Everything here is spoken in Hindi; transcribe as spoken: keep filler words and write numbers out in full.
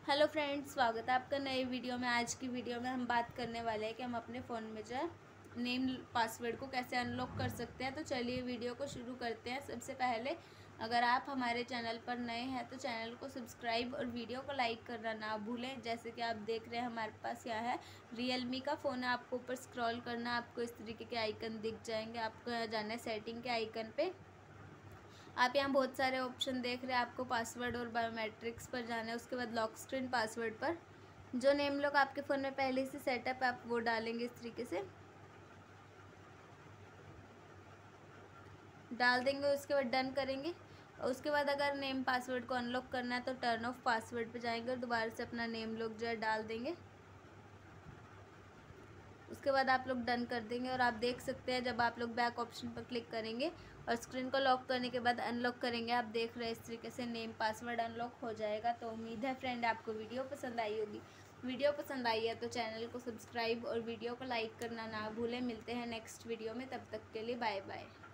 हेलो फ्रेंड्स, स्वागत है आपका नए वीडियो में। आज की वीडियो में हम बात करने वाले हैं कि हम अपने फ़ोन में जो है नेम पासवर्ड को कैसे अनलॉक कर सकते हैं। तो चलिए वीडियो को शुरू करते हैं। सबसे पहले अगर आप हमारे चैनल पर नए हैं तो चैनल को सब्सक्राइब और वीडियो को लाइक करना ना भूलें। जैसे कि आप देख रहे हैं हमारे पास यहाँ है रियलमी का फ़ोन है। आपको ऊपर स्क्रॉल करना है, आपको इस तरीके के आइकन दिख जाएंगे। आपको यहाँ जाना है सेटिंग के आइकन पे। आप यहाँ बहुत सारे ऑप्शन देख रहे हैं। आपको पासवर्ड और बायोमेट्रिक्स पर जाना है, उसके बाद लॉक स्क्रीन पासवर्ड पर जो नेम लॉक आपके फ़ोन में पहले से सेटअप है आप वो डालेंगे। इस तरीके से डाल देंगे, उसके बाद डन करेंगे। उसके बाद अगर नेम पासवर्ड को अनलॉक करना है तो टर्न ऑफ पासवर्ड पर जाएंगे और दोबारा से अपना नेम लॉक जो है डाल देंगे। उसके बाद आप लोग डन कर देंगे और आप देख सकते हैं जब आप लोग बैक ऑप्शन पर क्लिक करेंगे और स्क्रीन को लॉक करने के बाद अनलॉक करेंगे, आप देख रहे हैं इस तरीके से नेम पासवर्ड अनलॉक हो जाएगा। तो उम्मीद है फ्रेंड आपको वीडियो पसंद आई होगी। वीडियो पसंद आई है तो चैनल को सब्सक्राइब और वीडियो को लाइक करना ना भूलें। मिलते हैं नेक्स्ट वीडियो में, तब तक के लिए बाय बाय।